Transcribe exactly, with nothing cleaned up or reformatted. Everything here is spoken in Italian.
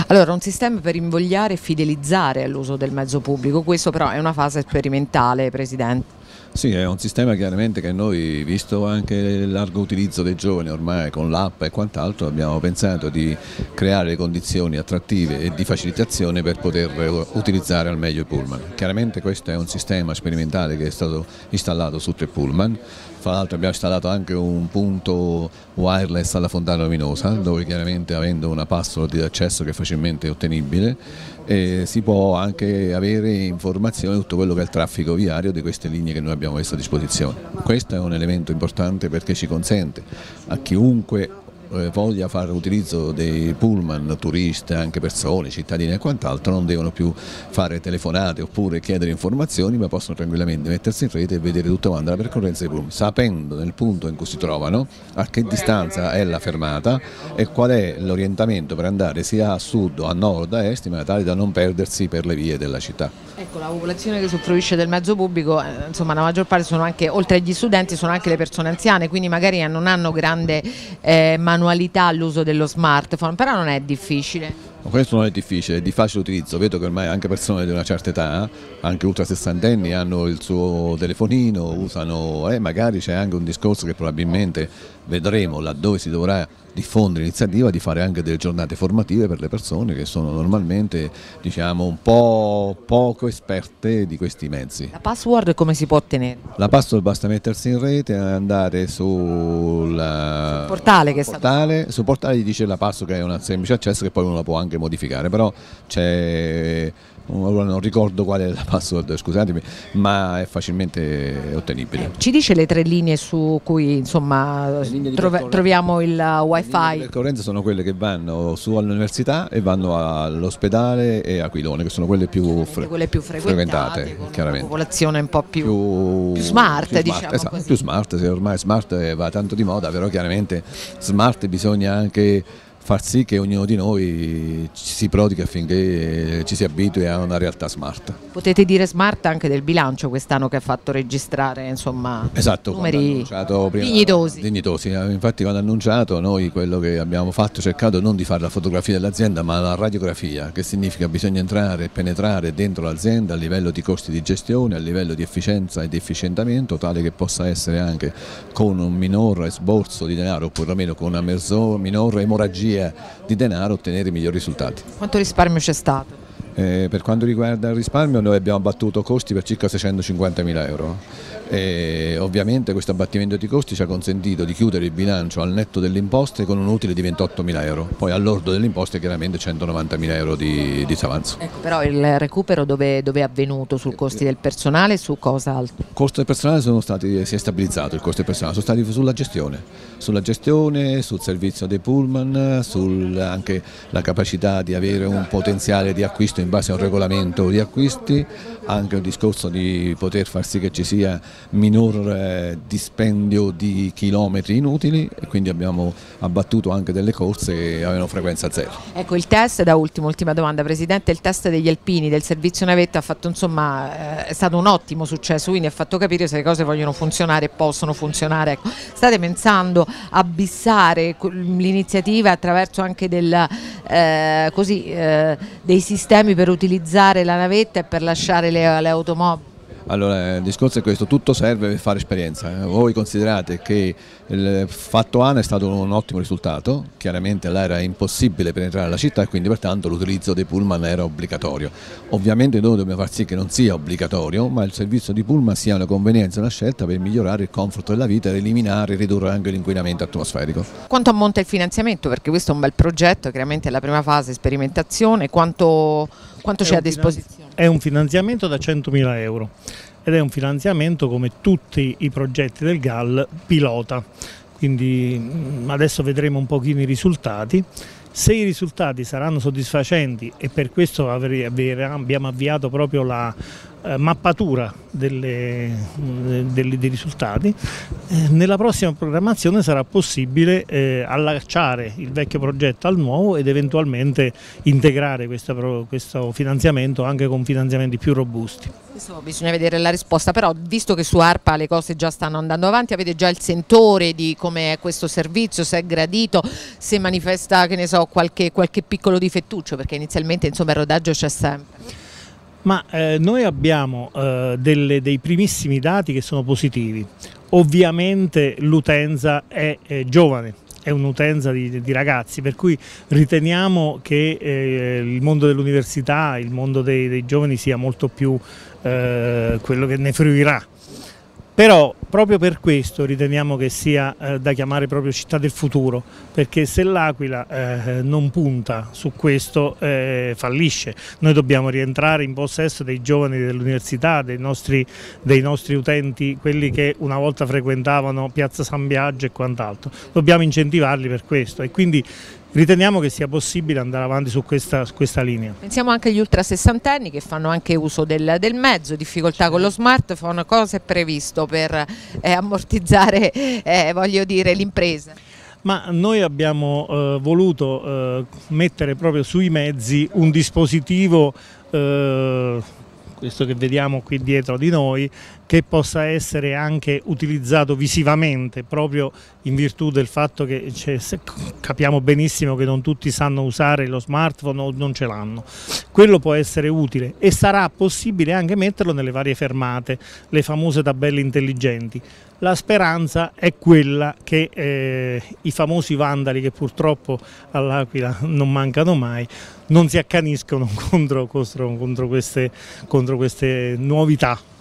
Allora, un sistema per invogliare e fidelizzare all'uso del mezzo pubblico, questo però è una fase sperimentale, Presidente. Sì, è un sistema chiaramente che noi, visto anche il largo utilizzo dei giovani ormai con l'app e quant'altro, abbiamo pensato di creare le condizioni attrattive e di facilitazione per poter utilizzare al meglio i pullman. Chiaramente questo è un sistema sperimentale che è stato installato su tre pullman. Fra l'altro abbiamo installato anche un punto wireless alla Fontana Luminosa, dove chiaramente avendo una password di accesso che è facilmente ottenibile eh, si può anche avere informazioni di tutto quello che è il traffico viario di queste linee che noi abbiamo messo a disposizione. Questo è un elemento importante perché ci consente a chiunque voglia fare utilizzo dei pullman, turisti, anche persone, cittadini e quant'altro, non devono più fare telefonate oppure chiedere informazioni, ma possono tranquillamente mettersi in rete e vedere tutta quanta la percorrenza dei pullman, sapendo nel punto in cui si trovano, a che distanza è la fermata e qual è l'orientamento per andare sia a sud, a nord, a est, in maniera tale da non perdersi per le vie della città. Ecco, la popolazione che usufruisce del mezzo pubblico, eh, insomma la maggior parte sono anche, oltre agli studenti, sono anche le persone anziane, quindi magari non hanno grande eh, manualità all'uso dello smartphone, però non è difficile. Questo non è difficile, è di facile utilizzo, vedo che ormai anche persone di una certa età, anche ultra sessantenni, hanno il suo telefonino, usano, e magari c'è anche un discorso che probabilmente vedremo laddove si dovrà diffondere l'iniziativa di fare anche delle giornate formative per le persone che sono normalmente, diciamo, un po' poco esperte di questi mezzi. La password come si può ottenere? La password basta mettersi in rete, andare sul, sul portale che portale, sul portale gli dice la password che è un semplice accesso che poi uno la può anche modificare, però c'è, non ricordo qual è la password, scusatemi, ma è facilmente ottenibile. Eh, ci dice le tre linee su cui insomma trov troviamo il wifi? Le linee di percorrenza sono quelle che vanno su all'università e vanno all'ospedale e a Aquilone, che sono quelle più, fre quelle più frequentate, frequentate, con chiaramente. Una popolazione un po' più, più, più smart, più diciamo smart, esatto, così. Più smart, se ormai smart va tanto di moda, però chiaramente smart bisogna anche far sì che ognuno di noi ci si prodiga affinché ci si abitui a una realtà smart. Potete dire smart anche del bilancio quest'anno che ha fatto registrare insomma esatto, numeri prima, dignitosi. dignitosi. Infatti quando annunciato noi quello che abbiamo fatto è cercato non di fare la fotografia dell'azienda ma la radiografia, che significa bisogna entrare e penetrare dentro l'azienda a livello di costi di gestione, a livello di efficienza e di efficientamento, tale che possa essere anche con un minor esborso di denaro oppure almeno con una minor emorragia di denaro ottenere migliori risultati. Quanto risparmio c'è stato? Eh, per quanto riguarda il risparmio noi abbiamo abbattuto costi per circa seicentocinquantamila euro. E ovviamente questo abbattimento di costi ci ha consentito di chiudere il bilancio al netto delle imposte con un utile di ventottomila euro, poi all'ordo delle imposte chiaramente centonovantamila euro di disavanzo. Ecco, però il recupero dove, dove è avvenuto? Sul costi del personale e su cosa altro? Il costo del personale sono stati, si è stabilizzato, il costo del personale sono stati sulla gestione, sulla gestione, sul servizio dei pullman, sul, anche la capacità di avere un potenziale di acquisto in base a un regolamento di acquisti, anche un discorso di poter far sì che ci sia minor eh, dispendio di chilometri inutili e quindi abbiamo abbattuto anche delle corse che avevano frequenza zero. Ecco, il test, da ultimo, ultima domanda Presidente, il test degli alpini del servizio navetta ha fatto insomma, eh, è stato un ottimo successo, quindi ha fatto capire se le cose vogliono funzionare e possono funzionare. Ecco, state pensando a bissare l'iniziativa attraverso anche del, eh, così, eh, dei sistemi per utilizzare la navetta e per lasciare le, le automobili? Allora il discorso è questo, tutto serve per fare esperienza. Voi considerate che il fatto A N A è stato un ottimo risultato, chiaramente là era impossibile penetrare la città e quindi pertanto l'utilizzo dei pullman era obbligatorio. Ovviamente noi dobbiamo far sì che non sia obbligatorio, ma il servizio di pullman sia una convenienza, una scelta per migliorare il comfort della vita ed eliminare e ridurre anche l'inquinamento atmosferico. Quanto ammonta il finanziamento? Perché questo è un bel progetto, chiaramente è la prima fase, sperimentazione, quanto, quanto c'è a disposizione? È un finanziamento da centomila euro ed è un finanziamento, come tutti i progetti del G A L, pilota, quindi adesso vedremo un pochino i risultati. Se i risultati saranno soddisfacenti, e per questo abbiamo avviato proprio la eh, mappatura delle, delle, dei risultati, eh, nella prossima programmazione sarà possibile eh, allacciare il vecchio progetto al nuovo ed eventualmente integrare questa, questo finanziamento anche con finanziamenti più robusti. Adesso bisogna vedere la risposta, però visto che su ARPA le cose già stanno andando avanti, avete già il sentore di come è questo servizio, se è gradito, se manifesta, che ne so, qualche, qualche piccolo difettuccio, perché inizialmente insomma il rodaggio c'è sempre. Ma eh, noi abbiamo eh, delle, dei primissimi dati che sono positivi. Ovviamente l'utenza è, è giovane, è un'utenza di, di ragazzi, per cui riteniamo che eh, il mondo dell'università, il mondo dei, dei giovani sia molto più eh, quello che ne fruirà. Però proprio per questo riteniamo che sia eh, da chiamare proprio città del futuro, perché se l'Aquila eh, non punta su questo eh, fallisce. Noi dobbiamo rientrare in possesso dei giovani dell'università, dei nostri, dei nostri utenti, quelli che una volta frequentavano Piazza San Biagio e quant'altro. Dobbiamo incentivarli per questo e quindi riteniamo che sia possibile andare avanti su questa, su questa linea. Pensiamo anche agli ultra sessantenni che fanno anche uso del, del mezzo, difficoltà con lo smartphone, cosa è previsto per eh, ammortizzare eh, voglio dire, l'impresa? Ma noi abbiamo eh, voluto eh, mettere proprio sui mezzi un dispositivo, eh, questo che vediamo qui dietro di noi, che possa essere anche utilizzato visivamente, proprio in virtù del fatto che capiamo benissimo che non tutti sanno usare lo smartphone o non ce l'hanno. Quello può essere utile e sarà possibile anche metterlo nelle varie fermate, le famose tabelle intelligenti. La speranza è quella che eh, i famosi vandali, che purtroppo all'Aquila non mancano mai, non si accaniscono contro, contro, contro, queste, contro queste novità.